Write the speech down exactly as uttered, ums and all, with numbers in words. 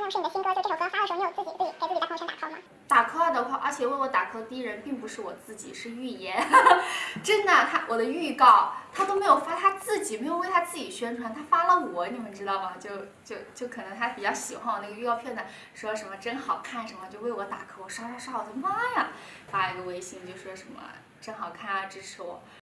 用是你的新歌，就这首歌发的时候，你有自己自己给自己在朋友圈打 call 吗？ 打 call 的话，而且为我打 call 第一人并不是我自己，是预言。真的，他我的预告他都没有发他自己，没有为他自己宣传，他发了我，你们知道吗？就就就可能他比较喜欢我那个预告片的，说什么真好看什么，就为我打 call，我刷刷刷，我的妈呀！发一个微信就说什么真好看啊，支持我。